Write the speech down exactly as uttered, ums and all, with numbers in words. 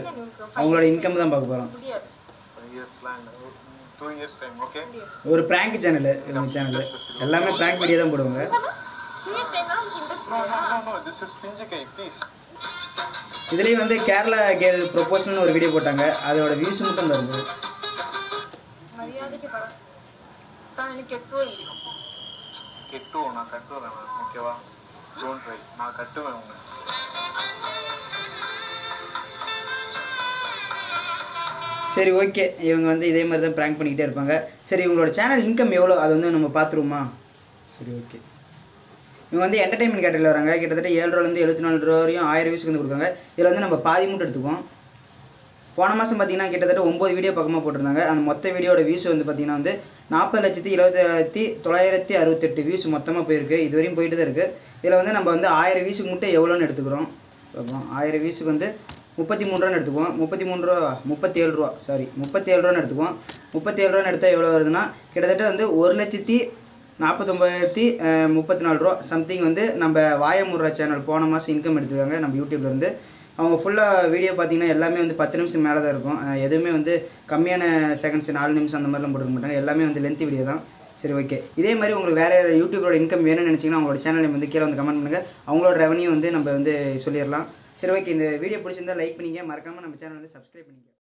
அவங்களோட இன்கம் தான் பார்க்க போகிறோம். ஒரு பிராங்க் சேனல் இவங்க சேனல் எல்லாமே பிராங்க் வீடியோ தான் போடுவாங்க. இதுலேயும் வந்து கேரளா கேர்ள் ப்ரொபோஷன் ஒரு வீடியோ போட்டாங்க. அதோட வியூஸ் மட்டும் தான் இருக்குது. கெட்டுவோம் நான் கட்டுவேன் ஓகேவா டோன்ட் ட்ரை நான் கட்டுவேன் உங்க சரி ஓகே. இவங்க வந்து இதே மாதிரி தான் ப்ராங்க் பண்ணிக்கிட்டே இருப்பாங்க. சரி இவங்களோட சேனல் இன்கம் எவ்வளோ அது வந்து நம்ம பார்த்துருவோமா? சரி ஓகே. இவங்க வந்து என்டர்டைன்மெண்ட் கேட்டகரியில் வராங்க. கிட்டத்தட்ட ஏழு ரூபாலேருந்து எழுபத்தி நாலு ரூபா வரையும் ஆயிரம் வியூஸ்க்கு வந்து கொடுக்காங்க. இதில் வந்து நம்ம பாதி மூட்டை எடுத்துக்குவோம். போன மாதம் பார்த்திங்கன்னா கிட்டத்தட்ட ஒம்பது வீடியோ பக்கமாக போட்டிருந்தாங்க. அந்த மொத்த வீடியோட வியூஸ் வந்து பார்த்திங்கன்னா வந்து நாற்பது லட்சத்தி இருபத்தேழாயிரத்தி தொள்ளாயிரத்தி அறுபத்தெட்டு வியூஸ் மொத்தமாக போயிருக்கு. இது வரையும் போயிட்டு தான் இருக்குது. இதில் வந்து நம்ம வந்து ஆயிரம் வியூஸுக்கு மட்டும் எவ்வளோன்னு எடுத்துக்கிறோம். பார்ப்போம். ஆயிரம் வியூஸுக்கு வந்து முப்பத்தி மூணு ரூபான்னு எடுத்துக்குவோம். முப்பத்தி மூணு ரூபா முப்பத்தி ஏழு ரூபா சாரி முப்பத்தி ஏழு ரூபான்னு எடுத்துக்குவோம். முப்பத்தி ஏழு ரூபான்னு எடுத்தால் எவ்வளோ வருதுன்னா கிட்டத்தட்ட வந்து ஒரு லட்சத்தி நாற்பத்தொம்பதாயிரத்தி முப்பத்தி நாலு ரூபா சம்திங் வந்து நம்ம வாயமுர்ரா சேனல் போன மாதம் இன்கம் எடுத்துருக்காங்க நம்ம யூடியூப்லேருந்து. அவங்க ஃபுல்லாக வீடியோ பார்த்திங்கன்னா எல்லாமே வந்து பத்து நிமிஷம் மேலே தான் இருக்கும். எதுவுமே வந்து கம்மியான செகண்ட்ஸ் நாலு நிமிஷம் அந்த மாதிரிலாம் போட்டுக்க மாட்டாங்க. எல்லாமே வந்து லென்த் வீடியோ தான். சரி ஓகே. இதே மாதிரி உங்களுக்கு வேறு யூடியூபோட இன்கம் வேணும்னு நினச்சிங்கன்னா அவங்களோட சேனல் வந்து கீழே வந்து கமெண்ட் பண்ணுங்கள். அவங்களோட ரெவன்யூ வந்து நம்ம வந்து சொல்லிடலாம். சரி ஓகே. இந்த வீடியோ பிடிச்சிருந்தால் லைக் பண்ணிங்க. மறக்காமல் நம்ம சேனல் வந்து சப்ஸ்கிரைப் பண்ணிங்க.